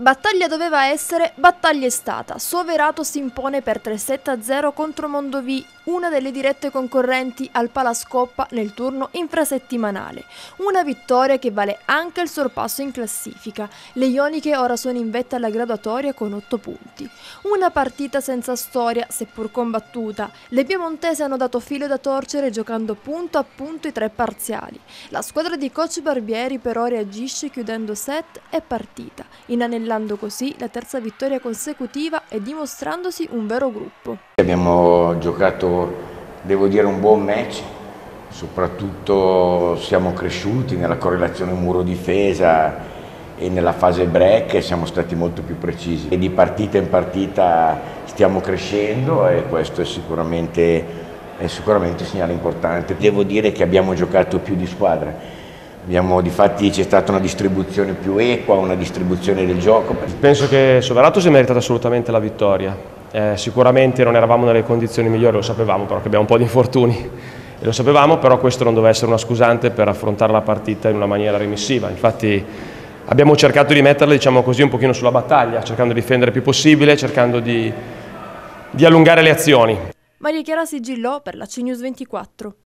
Battaglia doveva essere, battaglia è stata. Soverato si impone per 3-7-0 contro Mondovì, una delle dirette concorrenti al Palascoppa nel turno infrasettimanale. Una vittoria che vale anche il sorpasso in classifica. Le ioniche ora sono in vetta alla graduatoria con 8 punti. Una partita senza storia, seppur combattuta. Le piemontesi hanno dato filo da torcere giocando punto a punto i 3 parziali. La squadra di coach Barbieri però reagisce chiudendo set e partita, inanellando così la terza vittoria consecutiva e dimostrandosi un vero gruppo. Abbiamo giocato, devo dire, un buon match, soprattutto siamo cresciuti nella correlazione muro-difesa e nella fase break siamo stati molto più precisi. E di partita in partita stiamo crescendo e questo è sicuramente un segnale importante. Devo dire che abbiamo giocato più di squadra. Difatti c'è stata una distribuzione più equa, una distribuzione del gioco. Penso che Soverato si è meritato assolutamente la vittoria. Sicuramente non eravamo nelle condizioni migliori, lo sapevamo, però che abbiamo un po' di infortuni e lo sapevamo, però questo non doveva essere una scusante per affrontare la partita in una maniera remissiva. Infatti abbiamo cercato di metterla, diciamo così, un pochino sulla battaglia, cercando di difendere il più possibile, cercando di allungare le azioni. Maria Chiara Sigillò per la CNews 24.